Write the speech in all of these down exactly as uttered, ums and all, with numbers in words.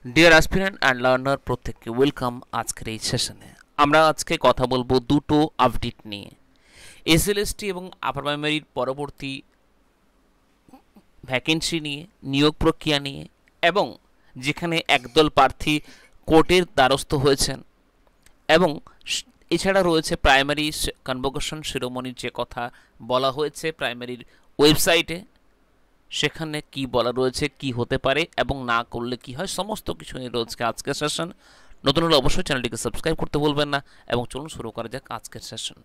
Deer aspirant and learner প্রত্যেককে welcome আজকের এই সেশনে। আমরা আজকে কথা বলবো দুটো আপডেট নিয়ে, এসএলএসটি এবং আপার প্রাইমারির পরবর্তী ভ্যাকেন্সি নিয়ে, নিয়োগ প্রক্রিয়া নিয়ে, এবং যেখানে একদল প্রার্থী কোর্টের দ্বারস্থ হয়েছেন, এবং এছাড়া রয়েছে প্রাইমারি কনভোকেশন শিরোমণির যে কথা বলা হয়েছে প্রাইমারির ওয়েবসাইটে, সেখানে কি বলা রয়েছে, কি হতে পারে এবং না করলে কি হয়, সমস্ত কিছু নিয়ে রয়েছে আজকের সেশন। নতুন হলে অবশ্যই চ্যানেলটিকে সাবস্ক্রাইব করতে ভুলবেন না এবং চলুন শুরু করা যাক আজকের সেশন।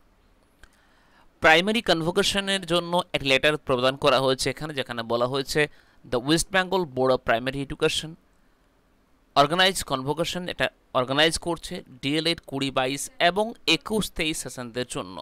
প্রাইমারি কনভোকেশনের জন্য এক লেটার প্রদান করা হয়েছে এখানে, যেখানে বলা হয়েছে the West Bengal board of primary education organise convocation, এটা অর্গানাইজ করছে ডিএলএড কুড়ি বাইশ এবং একুশ তেইশ সেশনদের জন্য।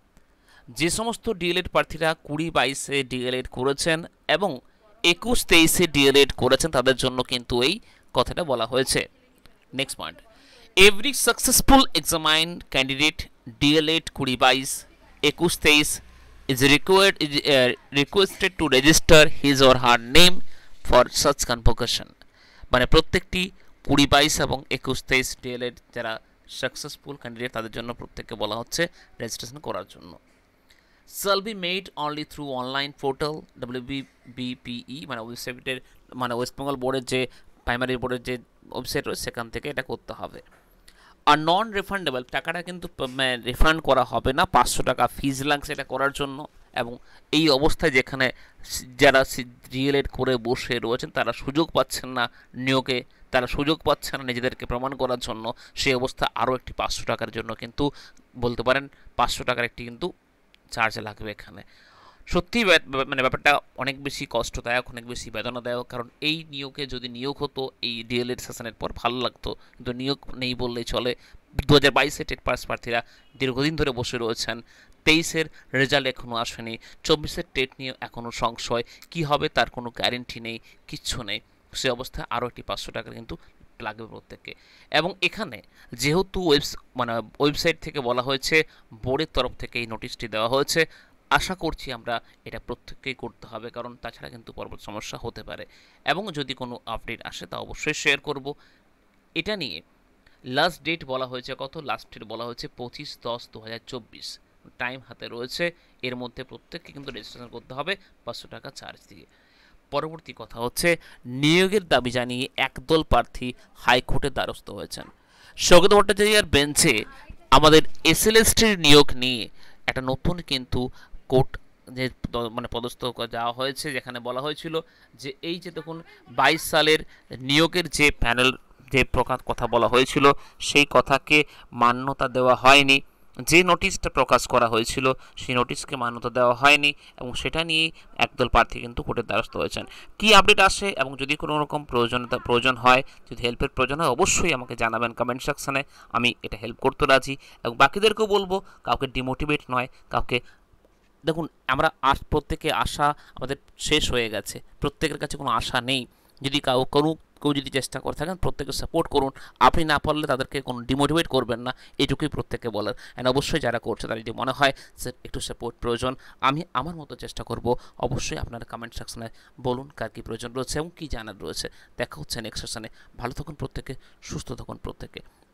যে সমস্ত ডিএলএড প্রার্থীরা কুড়ি বাইশে ডিএলএড করেছেন এবং একুশ তেইশে ডিএলএড করেছেন তাদের জন্য কিন্তু এই কথাটা বলা হয়েছে। Next point, every successful examine candidate DElEd কুড়ি বাইশ একুশ তেইশ is required requested to register his or her name for such convocation. মানে প্রত্যেকটি কুড়ি বাইশ এবং একুশ তেইশ ডিএলএড যারা সাকসেসফুল ক্যান্ডিডেট তাদের জন্য প্রত্যেককে বলা হচ্ছে রেজিস্ট্রেশন করার জন্য। shall be made only through online portal W B B P E, মানে ওয়েবসাইটের, মানে ওয়েস্ট বেঙ্গল বোর্ডের যে প্রাইমারি বোর্ডের যে ওয়েবসাইট রয়েছে সেখান থেকে এটা করতে হবে। আর নন রিফান্ডেবল, টাকাটা কিন্তু রিফান্ড করা হবে না, পাঁচশো টাকা ফিজ লাগছে এটা করার জন্য। এবং এই অবস্থায় যেখানে যারা ডিএলএড করে বসে রয়েছেন তারা সুযোগ পাচ্ছেন না নিয়োগে, তারা সুযোগ পাচ্ছে না নিজেদেরকে প্রমাণ করার জন্য, সেই অবস্থা আরও একটি পাঁচশো টাকার জন্য কিন্তু বলতে পারেন পাঁচশো টাকার একটি কিন্তু চার্জ লাগবে এখানে। সত্যি মানে ব্যাপারটা অনেক বেশি কষ্টদায়ক, অনেক বেশি বেদনাদায়ক, কারণ এই নিয়োগে যদি নিয়োগ হতো এই ডিএলএড সেশনের পর ভালো লাগতো, কিন্তু নিয়োগ নেই বললেই চলে। দু হাজার বাইশে টেট পাস প্রার্থীরা দীর্ঘদিন ধরে বসে রয়েছেন, তেইশের রেজাল্ট এখনও আসেনি, চব্বিশের টেট নিয়ে এখনও সংশয়, কি হবে তার কোনো গ্যারেন্টি নেই, কিচ্ছু নেই। সে অবস্থায় আরও একটি পাঁচশো টাকা কিন্তু লাগবে প্রত্যেককে। এবং এখানে যেহেতু ওয়েবস মানে ওয়েবসাইট থেকে বলা হয়েছে, বোর্ডের তরফ থেকে এই নোটিশটি দেওয়া হয়েছে, আশা করছি আমরা এটা প্রত্যেককেই করতে হবে, কারণ তাছাড়া কিন্তু পরবর্তী সমস্যা হতে পারে। এবং যদি কোনো আপডেট আসে তা অবশ্যই শেয়ার করব। এটা নিয়ে লাস্ট ডেট বলা হয়েছে কত, লাস্ট ডেট বলা হয়েছে পঁচিশ দশ দু হাজার চব্বিশ, টাইম হাতে রয়েছে, এর মধ্যে প্রত্যেককে কিন্তু রেজিস্ট্রেশন করতে হবে পাঁচশো টাকা চার্জ দিয়ে। পরবর্তী কথা হচ্ছে, নিয়োগের দাবি জানিয়ে একদল প্রার্থী হাইকোর্টের দ্বারস্থ হয়েছেন। সৌগত ভট্টাচার্যের বেঞ্চে আমাদের এসএলএসটির নিয়োগ নিয়ে একটা নতুন কিন্তু কোর্ট যে মানে পদস্থ যাওয়া হয়েছে, যেখানে বলা হয়েছিল যে এই যে দেখুন বাইশ সালের নিয়োগের যে প্যানেল যে প্রকাশ কথা বলা হয়েছিল সেই কথাকে মান্যতা দেওয়া হয়নি, যে নোটিশটা প্রকাশ করা হয়েছিল সেই নোটিশকে মান্যতা দেওয়া হয়নি, এবং সেটা নিয়েই একদল প্রার্থী কিন্তু কোর্টের দ্বারস্থ হয়েছেন। কি আপডেট আসে এবং যদি কোনো রকম প্রয়োজনীয়তা প্রয়োজন হয়, যদি হেল্পের প্রয়োজন হয়, অবশ্যই আমাকে জানাবেন কমেন্ট সেকশানে, আমি এটা হেল্প করতে রাজি। এবং বাকিদেরকেও বলবো, কাউকে ডিমোটিভেট নয়, কাউকে দেখুন আমরা আস প্রত্যেকে আশা আমাদের শেষ হয়ে গেছে, প্রত্যেকের কাছে কোনো আশা নেই। যদি কাউ কোনো কেউ যদি চেষ্টা করে থাকেন প্রত্যেকে সাপোর্ট করুন, আপনি না পারলে তাদেরকে কোনো ডিমোটিভেট করবেন না, এটুকুই প্রত্যেককে বলার। অ্যান্ড অবশ্যই যারা করছে তারা যদি মনে হয় যে একটু সাপোর্ট প্রয়োজন, আমি আমার মতো চেষ্টা করব। অবশ্যই আপনারা কমেন্ট সেকশনে বলুন কার কী প্রয়োজন রয়েছে এবং কী জানার রয়েছে। দেখা হচ্ছে নেক্সট সেশনে। ভালো থাকুন প্রত্যেকে, সুস্থ থাকুন প্রত্যেকে।